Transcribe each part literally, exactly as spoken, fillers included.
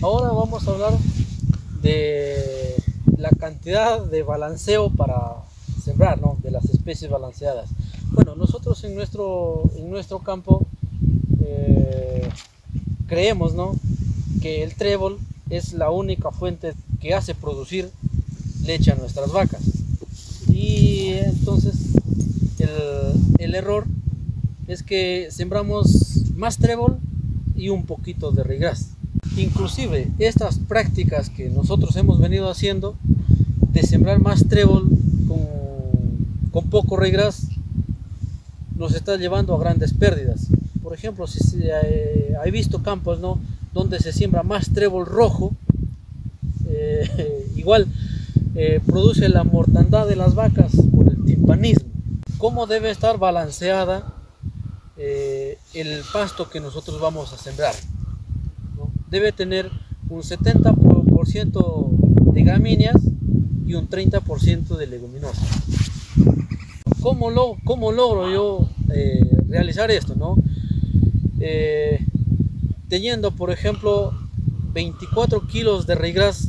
Ahora vamos a hablar de la cantidad de balanceo para sembrar, ¿no? De las especies balanceadas. Bueno, nosotros en nuestro, en nuestro campo eh, creemos, ¿no?, que el trébol es la única fuente que hace producir leche a nuestras vacas. Y entonces el, el error es que sembramos más trébol y un poquito de ryegrass. Inclusive estas prácticas que nosotros hemos venido haciendo de sembrar más trébol con, con poco ryegrass nos está llevando a grandes pérdidas. Por ejemplo, si se, eh, he visto campos, ¿no?, donde se siembra más trébol rojo, eh, igual eh, produce la mortandad de las vacas por el timpanismo. ¿Cómo debe estar balanceada eh, el pasto que nosotros vamos a sembrar? ¿No? Debe tener un setenta por ciento de gramíneas y un treinta por ciento de leguminosas. ¿Cómo, lo, cómo logro yo eh, realizar esto, ¿no? Eh, teniendo, por ejemplo, veinticuatro kilos de ryegrass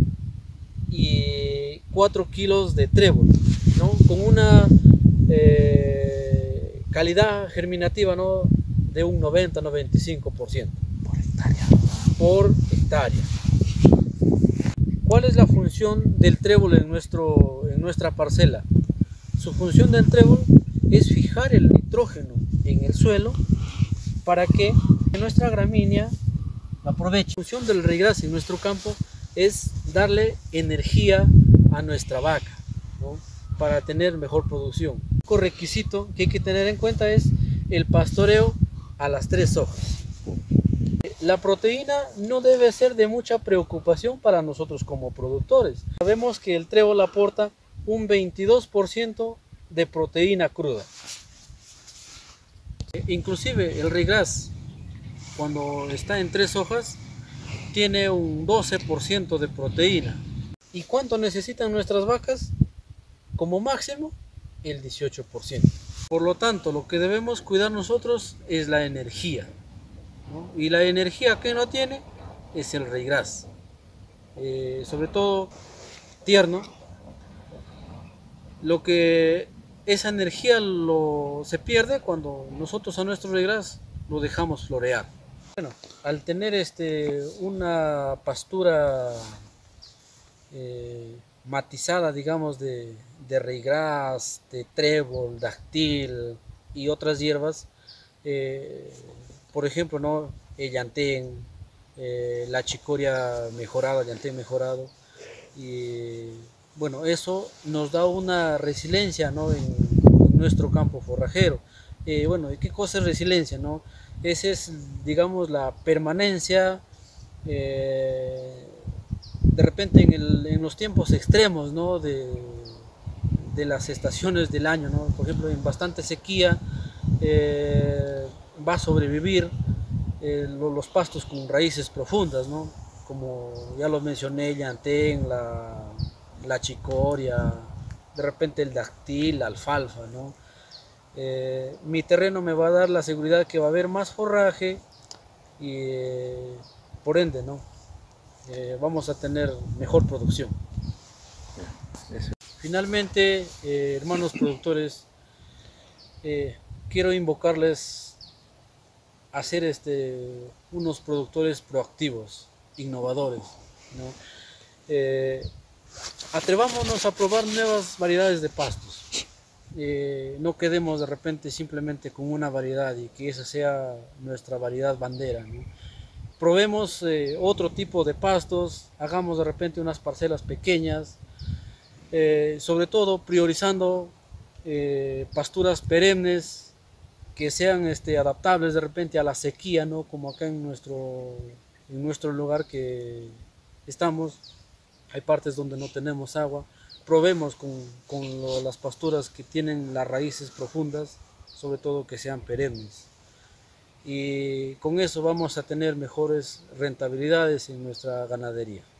y cuatro kilos de trébol, ¿no?, con una eh, calidad germinativa, ¿no?, de un noventa a noventa y cinco por ciento por hectárea. por hectárea. ¿Cuál es la función del trébol en, nuestro, en nuestra parcela? Su función del trébol es fijar el nitrógeno en el suelo para que nuestra gramínea aproveche. La función del ryegrass en nuestro campo es darle energía a nuestra vaca, ¿no?, para tener mejor producción. Un único requisito que hay que tener en cuenta es el pastoreo a las tres hojas. La proteína no debe ser de mucha preocupación para nosotros como productores. Sabemos que el trébol aporta un veintidós por ciento de proteína cruda. Inclusive el ryegrass, cuando está en tres hojas, tiene un doce por ciento de proteína. ¿Y cuánto necesitan nuestras vacas? Como máximo el dieciocho por ciento. Por lo tanto, lo que debemos cuidar nosotros es la energía, ¿no? Y la energía que no tiene es el ryegrass, eh, sobre todo tierno. Lo que esa energía lo, se pierde cuando nosotros a nuestro ryegrass lo dejamos florear. Bueno, al tener este, una pastura eh, matizada, digamos, de, de ryegrass, de trébol, dactil y otras hierbas, eh, por ejemplo, ¿no?, el llantén, eh, la chicoria mejorada, el llantén mejorado, y bueno, eso nos da una resiliencia, ¿no?, en, en nuestro campo forrajero. Eh, bueno, ¿y qué cosa es resiliencia, no? Esa es, digamos, la permanencia eh, de repente en, el, en los tiempos extremos, ¿no?, de, de las estaciones del año, ¿no? Por ejemplo, en bastante sequía eh, va a sobrevivir eh, los pastos con raíces profundas, ¿no?, como ya lo mencioné, el llantén, la, la chicoria, de repente el dactil, la alfalfa, ¿no? Eh, mi terreno me va a dar la seguridad que va a haber más forraje y eh, por ende, ¿no?, eh, vamos a tener mejor producción. Eso. Finalmente, eh, hermanos productores, eh, quiero invocarles a ser este, unos productores proactivos, innovadores, ¿no? Eh, atrevámonos a probar nuevas variedades de pastos. Eh, no quedemos de repente simplemente con una variedad y que esa sea nuestra variedad bandera, ¿no? Probemos eh, otro tipo de pastos, hagamos de repente unas parcelas pequeñas, eh, sobre todo priorizando eh, pasturas perennes que sean este, adaptables de repente a la sequía, ¿no?, como acá en nuestro, en nuestro lugar que estamos, hay partes donde no tenemos agua. Probemos con, con lo, las pasturas que tienen las raíces profundas, sobre todo que sean perennes. Y con eso vamos a tener mejores rentabilidades en nuestra ganadería.